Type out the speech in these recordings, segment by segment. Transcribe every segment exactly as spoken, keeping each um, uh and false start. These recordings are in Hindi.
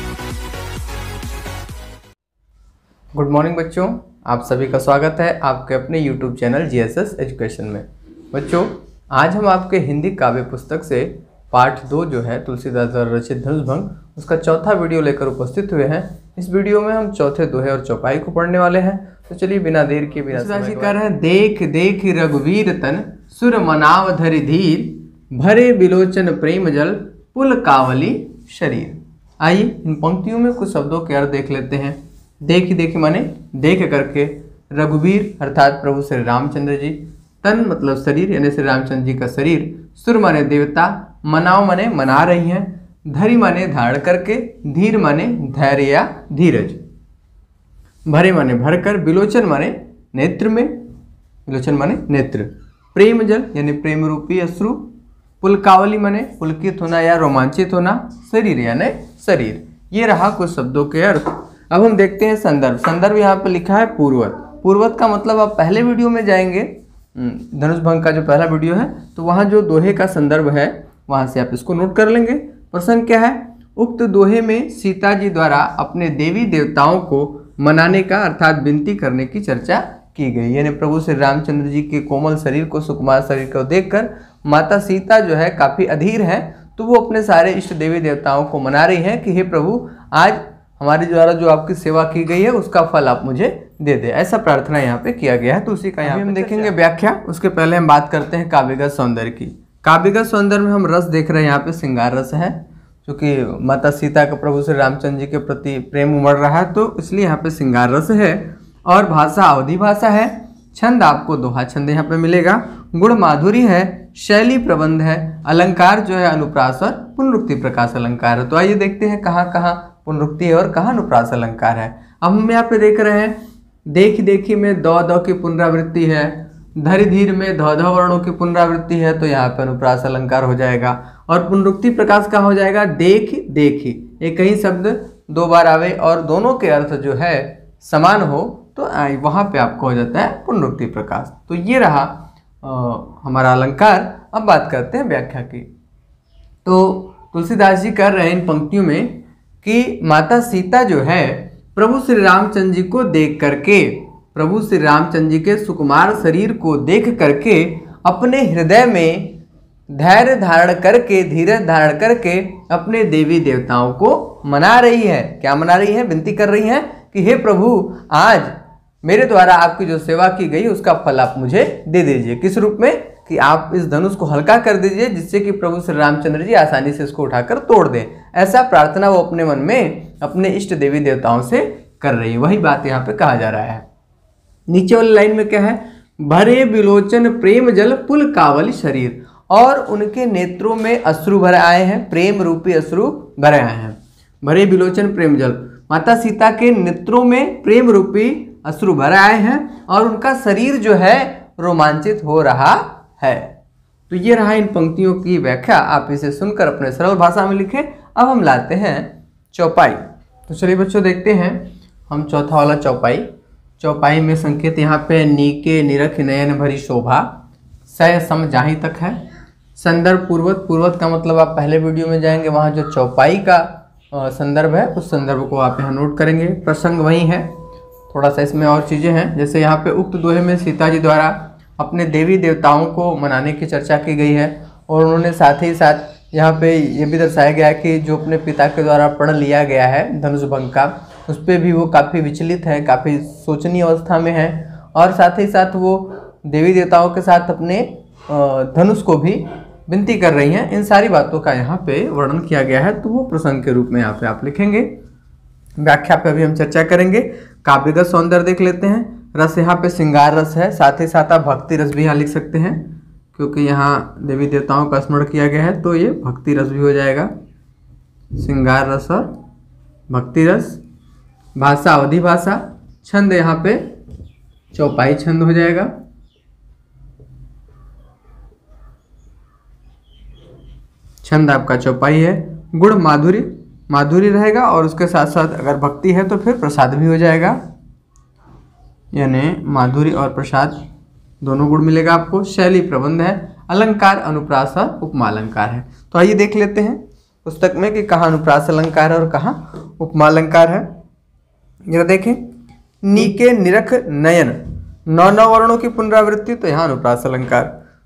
गुड मॉर्निंग बच्चों, आप सभी का स्वागत है आपके अपने यूट्यूब चैनल जीएसएस एजुकेशन में। बच्चों, आज हम आपके हिंदी काव्य पुस्तक से पाठ दो जो है तुलसीदास द्वारा रचित धनुषभंग, उसका चौथा वीडियो लेकर उपस्थित हुए हैं। इस वीडियो में हम चौथे दोहे और चौपाई को पढ़ने वाले हैं। तो चलिए बिना देर के बिना समय कर रहे हैं। देख देख रघुवीर तन सुर मनाव धरि धीर, भरे बिलोचन प्रेम जल पुल कावली शरीर। आइए इन पंक्तियों में कुछ शब्दों के अर्थ देख लेते हैं। देख देख माने देख करके, रघुवीर अर्थात प्रभु श्री रामचंद्र जी, तन मतलब शरीर यानी श्री रामचंद्र जी का शरीर, सुर माने देवता, मनाव माने मना रही हैं, धरि माने धारण करके, धीर माने धैर्य या धीरज, भरे माने भरकर, बिलोचन माने नेत्र में, बिलोचन माने नेत्र, प्रेम जल यानी प्रेम रूपी अश्रु, पुलकावली माने पुलकित होना या रोमांचित होना, शरीर यानी शरीर। ये रहा कुछ शब्दों के अर्थ। अब हम देखते हैं संदर्भ। संदर्भ यहाँ पे लिखा है पूर्वत। पूर्वत का मतलब आप पहले वीडियो में जाएंगे, धनुषभंग का जो पहला वीडियो है, तो वहाँ जो दोहे का संदर्भ है वहाँ से आप इसको नोट कर लेंगे। प्रसंग क्या है? उक्त दोहे में सीता जी द्वारा अपने देवी देवताओं को मनाने का अर्थात विनती करने की चर्चा की गई। यानी प्रभु श्री रामचंद्र जी के कोमल शरीर को, सुकुमार शरीर को देखकर माता सीता जो है काफ़ी अधीर है, तो वो अपने सारे इष्ट देवी देवताओं को मना रही हैं कि हे प्रभु, आज हमारे द्वारा जो आपकी सेवा की गई है उसका फल आप मुझे दे दे। ऐसा प्रार्थना यहाँ पे किया गया है। तो उसी का यहाँ हम देखेंगे व्याख्या। उसके पहले हम बात करते हैं काव्यगत सौंदर्य की। काव्यगत सौंदर्य में हम रस देख रहे हैं, यहाँ पे श्रृंगार रस है, क्योंकि माता सीता का प्रभु श्री रामचंद्र जी के प्रति प्रेम उमड़ रहा है, तो इसलिए यहाँ पे श्रृंगार रस है। और भाषा अवधि भाषा है। छंद आपको दोहा छंद यहाँ पे मिलेगा। गुण माधुरी है, शैली प्रबंध है, अलंकार जो है अनुप्रास और पुनरुक्ति प्रकाश अलंकार है। तो आइए देखते हैं कहाँ कहाँ पुनरुक्ति है और कहाँ अनुप्रास अलंकार है। अब हम यहाँ पे देख रहे हैं, देख देखी में दौ दौ की पुनरावृत्ति है, धरि धीर में धौ धौ वर्णों की पुनरावृत्ति है, तो यहाँ पे अनुप्रास अलंकार हो जाएगा। और पुनरुक्ति प्रकाश का हो जाएगा देख देखी। एक ही शब्द दो बार आवे और दोनों के अर्थ जो है समान हो, तो वहाँ पे आपको हो जाता है पुनरुक्ति प्रकाश। तो ये रहा आ, हमारा अलंकार। अब बात करते हैं व्याख्या की। तो तुलसीदास जी कर रहे हैं इन पंक्तियों में कि माता सीता जो है प्रभु श्री रामचंद्र जी को देख करके, प्रभु श्री रामचंद्र जी के सुकुमार शरीर को देख करके अपने हृदय में धैर्य धारण करके, धीरज धारण करके अपने देवी देवताओं को मना रही है। क्या मना रही है? विनती कर रही है कि हे प्रभु, आज मेरे द्वारा आपकी जो सेवा की गई उसका फल आप मुझे दे दीजिए। किस रूप में? कि आप इस धनुष को हल्का कर दीजिए, जिससे कि प्रभु श्री रामचंद्र जी आसानी से इसको उठाकर तोड़ दें। ऐसा प्रार्थना वो अपने मन में अपने इष्ट देवी देवताओं से कर रही है। वही बात यहाँ पे कहा जा रहा है। नीचे वाली लाइन में क्या है? भरे बिलोचन प्रेम जल पुल कावली शरीर। और उनके नेत्रों में अश्रु भरे आए हैं, प्रेम रूपी अश्रु भरे आए हैं। भरे बिलोचन प्रेम जल, माता सीता के नेत्रों में प्रेम रूपी अश्रु भरे आए हैं और उनका शरीर जो है रोमांचित हो रहा है। तो ये रहा इन पंक्तियों की व्याख्या। आप इसे सुनकर अपने सरल भाषा में लिखें। अब हम लाते हैं चौपाई। तो चलिए बच्चों देखते हैं हम चौथा वाला चौपाई। चौपाई में संकेत यहाँ पे नीके निरख नयन भरी शोभा, सय सम जहाँ तक है। संदर्भ पूर्वत। पूर्वत का मतलब आप पहले वीडियो में जाएंगे, वहाँ जो चौपाई का संदर्भ है उस संदर्भ को आप यहाँ नोट करेंगे। प्रसंग वही है, थोड़ा सा इसमें और चीज़ें हैं। जैसे यहाँ पे उक्त दोहे में सीता जी द्वारा अपने देवी देवताओं को मनाने की चर्चा की गई है, और उन्होंने साथ ही साथ यहाँ पे ये भी दर्शाया गया है कि जो अपने पिता के द्वारा पढ़ लिया गया है धनुषभंग का, उस पर भी वो काफ़ी विचलित है, काफ़ी सोचनीय अवस्था में है। और साथ ही साथ वो देवी देवताओं के साथ अपने धनुष को भी विनती कर रही हैं। इन सारी बातों का यहाँ पे वर्णन किया गया है, तो वो प्रसंग के रूप में यहाँ पे आप लिखेंगे। व्याख्या पे भी हम चर्चा करेंगे। काव्यगत सौंदर्य देख लेते हैं। रस यहाँ पे श्रृंगार रस है, साथ ही साथ आप भक्ति रस भी यहाँ लिख सकते हैं, क्योंकि यहाँ देवी देवताओं का स्मरण किया गया है, तो ये भक्ति रस भी हो जाएगा। श्रृंगार रस और भक्ति रस। भाषा अवधि भाषा। छंद यहाँ पे चौपाई छंद हो जाएगा। छंद आपका चौपाई है। गुण माधुरी, माधुरी रहेगा, और उसके साथ साथ अगर भक्ति है तो फिर प्रसाद भी हो जाएगा, यानी माधुरी और प्रसाद दोनों गुण मिलेगा आपको। शैली प्रबंध है। अलंकार अनुप्रास और उपमा अलंकार है। तो आइए देख लेते हैं पुस्तक में कि कहाँ अनुप्रास अलंकार है और कहाँ उपमा अलंकार है। जरा देखें, नी के निरख नयन, नौ नौ वर्णों की पुनरावृत्ति, तो यहाँ अनुप्रास अलंकार।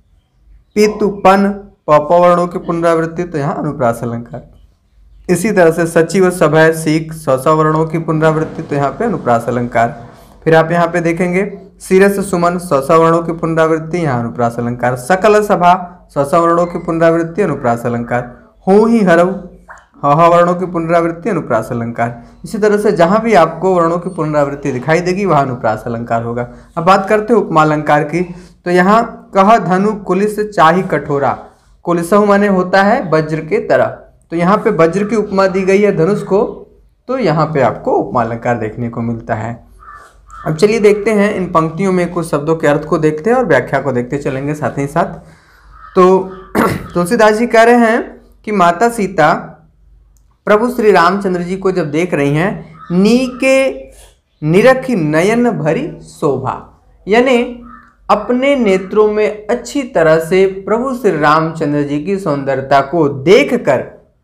पितु पन प प वर्णों की पुनरावृत्ति, तो यहाँ अनुप्रास अलंकार। इसी तरह से सचिव सभय सीख सौ सौ वर्णों की पुनरावृत्ति, तो यहाँ पे अनुप्रास अलंकार। फिर आप यहाँ पे देखेंगे सिरस सुमन सौ सौ वर्णों की पुनरावृत्ति, यहाँ अनुप्रास अलंकार। सकल सभा सौ सौ वर्णों की पुनरावृत्ति, अनुप्रास अलंकार। हो ही हरव ह वर्णों की पुनरावृत्ति, अनुप्रास अलंकार। इसी तरह से जहाँ भी आपको वर्णों की पुनरावृत्ति दिखाई देगी वहाँ अनुप्रास अलंकार होगा। अब बात करते हैं उपमा अलंकार की, तो यहाँ कह धनु कुलिस चाही कठोरा, कुलिसहु माने होता है वज्र के तरह, तो यहाँ पे वज्र की उपमा दी गई है धनुष को, तो यहाँ पे आपको उपमा अलंकार देखने को मिलता है। अब चलिए देखते हैं इन पंक्तियों में कुछ शब्दों के अर्थ को देखते हैं और व्याख्या को देखते चलेंगे साथ ही साथ। तो तुलसीदास जी कह रहे हैं कि माता सीता प्रभु श्री रामचंद्र जी को जब देख रही हैं, नी के निरखी नयन भरी शोभा, यानी अपने नेत्रों में अच्छी तरह से प्रभु श्री रामचंद्र जी की सौंदर्यता को देखकर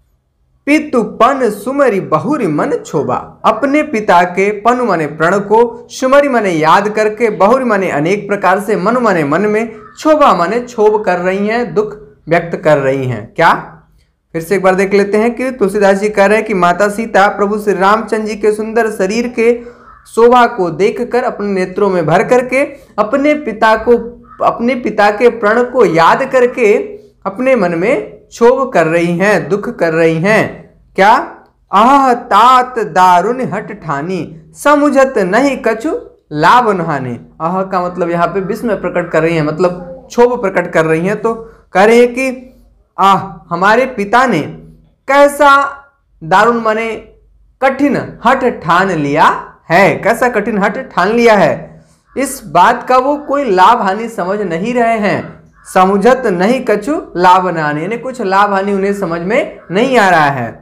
पितु पन सुमरी बहुरी मन क्षोभा, अपने पिता के पनु माने प्रण को, सुमरी माने याद करके, बहुरी माने अनेक प्रकार से, मनु माने मन में, क्षोभा माने क्षोभ कर रही हैं, दुख व्यक्त कर रही हैं। क्या, फिर से एक बार देख लेते हैं कि तुलसीदास जी कह रहे हैं कि माता सीता प्रभु श्री रामचंद्र जी के सुंदर शरीर के शोभा को देखकर अपने नेत्रों में भर करके, अपने पिता को, अपने पिता के प्रण को याद करके अपने मन में क्षोभ कर रही हैं, दुख कर रही हैं। क्या, आह तात दारुण हट ठानी, समुझत नहीं कछु लाभ नहाने। आह का मतलब यहाँ पे विस्मय प्रकट कर रही हैं, मतलब क्षोभ प्रकट कर रही हैं। तो कह रहे हैं कि आह, हमारे पिता ने कैसा दारुण माने कठिन हट ठान लिया है, कैसा कठिन हट ठान लिया है, इस बात का वो कोई लाभ हानि समझ नहीं रहे हैं। समुझत नहीं कछु लाभ नानी, यानी कुछ लाभ हानि उन्हें समझ में नहीं आ रहा है।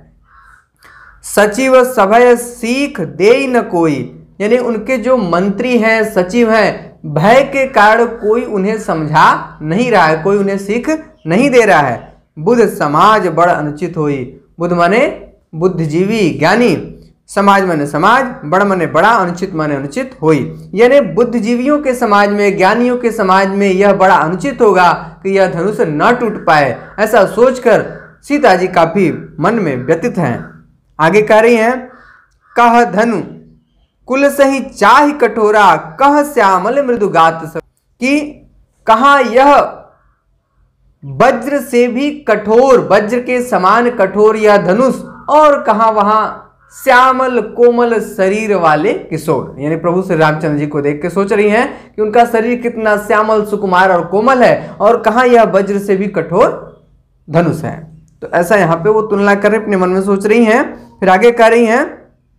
सचिव सभय सीख दे न कोई, यानी उनके जो मंत्री हैं, सचिव हैं, भय के कारण कोई उन्हें समझा नहीं रहा है, कोई उन्हें सीख नहीं दे रहा है। बुद्ध समाज बड़ अनुचित होई, बुद्ध माने बुद्धिजीवी ज्ञानी, समाज माने समाज, बड़ माने बड़ा, अनुचित माने अनुचित होई, यानी बुद्धिजीवियों के समाज में, ज्ञानियों के समाज में यह बड़ा अनुचित होगा कि यह धनुष न टूट पाए, ऐसा सोचकर सीता जी काफी मन में व्यथित हैं। आगे कह रही हैं, कह धनु कुल सही चाहि कठोरा, कह श्यामल मृदुगात सब, कि कहाँ यह वज्र से भी कठोर, वज्र के समान कठोर यह धनुष, और कहाँ वहां श्यामल कोमल शरीर वाले किशोर, यानी प्रभु श्री रामचंद्र जी को देख के सोच रही हैं कि उनका शरीर कितना श्यामल सुकुमार और कोमल है, और कहाँ यह वज्र से भी कठोर धनुष है। तो ऐसा यहाँ पे वो तुलना कर रहे, अपने मन में सोच रही हैं। फिर आगे कह रही हैं,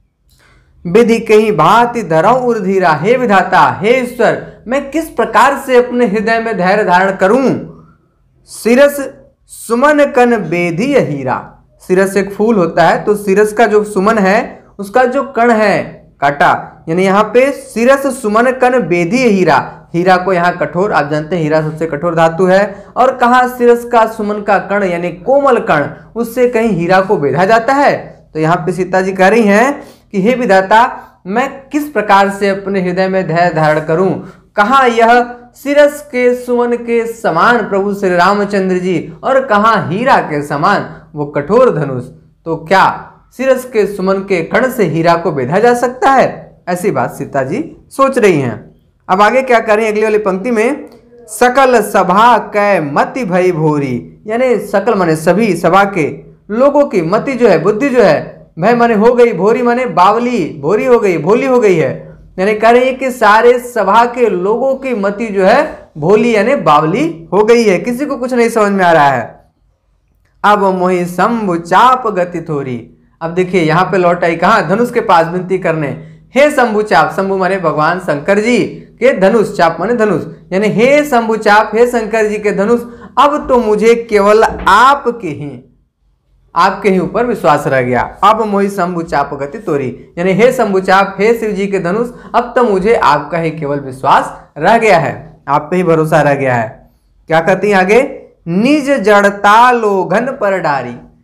विधि कहीं भांति धरऊं उर्धीरा, हे विधाता, हे ईश्वर, मैं किस प्रकार से अपने हृदय में धैर्य धारण करूं। सिरस सुमन कन बेधी हीरा, सिरस एक फूल होता है, तो सिरस का जो सुमन है उसका जो कण है काटा, यानी यहाँ पे सिरस सुमन कन बेधी हीरा, हीरा को यहाँ कठोर, आप जानते हैं हीरा सबसे कठोर धातु है, और कहाँ सिरस का सुमन का कण यानी कोमल कण, उससे कहीं हीरा को बेधा जाता है। तो यहाँ पे सीता जी कह रही हैं कि हे विधाता, मैं किस प्रकार से अपने हृदय में धैर्य धारण करूं, कहाँ यह सिरस के सुमन के समान प्रभु श्री रामचंद्र जी, और कहाँ हीरा के समान वो कठोर धनुष। तो क्या सिरस के सुमन के कण से हीरा को बेधा जा सकता है? ऐसी बात सीता जी सोच रही हैं। अब आगे क्या करें, अगली वाली पंक्ति में, सकल सभा कै मति भई भोरी, यानी सकल माने सभी, सभा के लोगों की, मति जो है, बुद्धि जो है, भय माने हो गई, भोरी माने बावली, भोरी हो गई, भोली हो गई है, यानी कह रही है कि सारे सभा के लोगों की मति जो है भोली यानी बावली हो गई है, किसी को कुछ नहीं समझ में आ रहा है। अब मोहि शंभु चाप गति थोरी, अब देखिए यहाँ पे लौट आई कहाँ, धनुष के पास विनती करने, हे शंभु चाप, शंभु माने भगवान शंकर जी के धनुष, चाप माने धनुष, यानी हे शंभु चाप, हे शंकर जी के धनुष, अब तो मुझे केवल आपके ही आपके ही ऊपर विश्वास रह गया। अब मोहि शंभु चाप गति तोरी, यानी हे शंभु चाप, हे शिव जी के धनुष, अब तो मुझे आपका ही केवल विश्वास रह गया है, आप पे ही भरोसा रह गया है। क्या कहती हैं आगे, निज जड़ता लोघन पर डारी,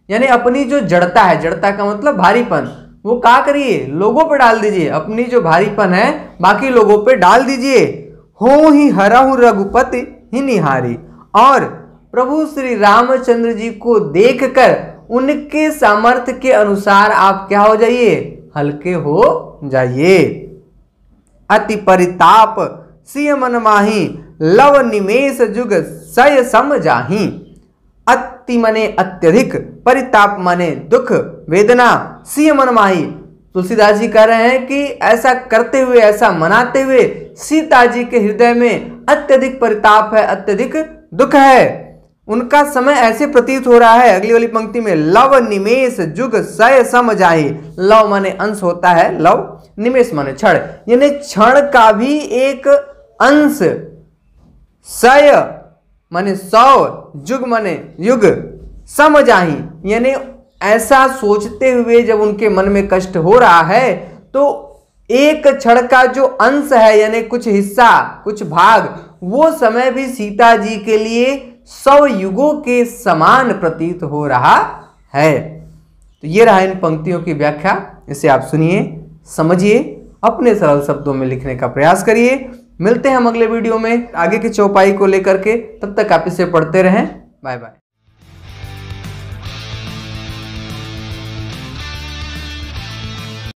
यानी अपनी जो जड़ता है, जड़ता का मतलब भारीपन, वो क्या करिए, लोगों पे डाल दीजिए। अपनी जो भारीपन है बाकी लोगों पे डाल दीजिए। हो ही हरहु रघुपति ही निहारी, और प्रभु श्री रामचंद्र जी को देखकर उनके सामर्थ्य के अनुसार आप क्या हो जाइए, हल्के हो जाइए। अति परिताप सिय मन माही, लव निमेष जुग सय सम जाही। अति मने अत्यधिक, परिताप मने दुख वेदना, सिय मन माही। तुलसीदास जी कह रहे हैं कि ऐसा करते हुए, ऐसा मनाते हुए सीता जी के हृदय में अत्यधिक परिताप है, अत्यधिक दुख है। उनका समय ऐसे प्रतीत हो रहा है, अगली वाली पंक्ति में, लव निमेष जुग सय सम जाहि। लव माने अंश होता है, लव, निमेष माने क्षण, यानी क्षण का भी एक अंश, सय माने सौ, जुग माने युग, सम जाहि यानी ऐसा सोचते हुए जब उनके मन में कष्ट हो रहा है तो एक क्षण का जो अंश है यानी कुछ हिस्सा, कुछ भाग, वो समय भी सीता जी के लिए सौ युगों के समान प्रतीत हो रहा है। तो ये रहा इन पंक्तियों की व्याख्या। इसे आप सुनिए, समझिए, अपने सरल शब्दों में लिखने का प्रयास करिए। मिलते हैं हम अगले वीडियो में आगे की चौपाई को लेकर के। तब तक आप इसे पढ़ते रहें। Bye bye.